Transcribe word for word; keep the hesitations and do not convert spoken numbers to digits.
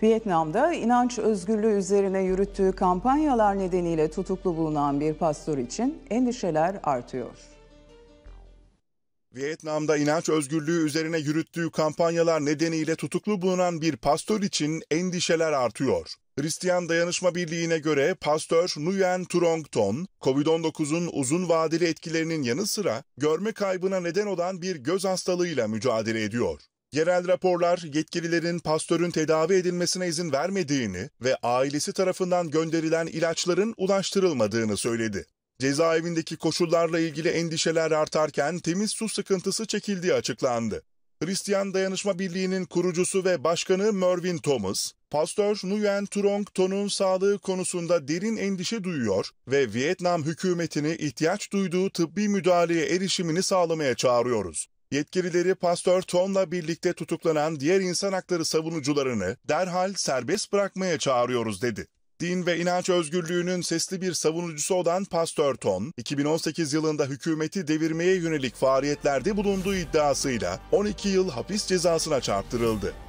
Vietnam'da inanç özgürlüğü üzerine yürüttüğü kampanyalar nedeniyle tutuklu bulunan bir pastör için endişeler artıyor. Vietnam'da inanç özgürlüğü üzerine yürüttüğü kampanyalar nedeniyle tutuklu bulunan bir pastör için endişeler artıyor. Hristiyan Dayanışma Birliği'ne göre pastör Nguyen Truong Ton, kovid on dokuzun uzun vadeli etkilerinin yanı sıra görme kaybına neden olan bir göz hastalığıyla mücadele ediyor. Yerel raporlar yetkililerin pastörün tedavi edilmesine izin vermediğini ve ailesi tarafından gönderilen ilaçların ulaştırılmadığını söyledi. Cezaevindeki koşullarla ilgili endişeler artarken temiz su sıkıntısı çekildiği açıklandı. Hristiyan Dayanışma Birliği'nin kurucusu ve başkanı Mervyn Thomas, pastör Nguyen Truong Ton'un sağlığı konusunda derin endişe duyuyor ve Vietnam hükümetini ihtiyaç duyduğu tıbbi müdahaleye erişimini sağlamaya çağırıyoruz. Yetkilileri pastör Ton'la birlikte tutuklanan diğer insan hakları savunucularını derhal serbest bırakmaya çağırıyoruz dedi. Din ve inanç özgürlüğünün sesli bir savunucusu olan pastör Ton, iki bin on sekiz yılında hükümeti devirmeye yönelik faaliyetlerde bulunduğu iddiasıyla on iki yıl hapis cezasına çarptırıldı.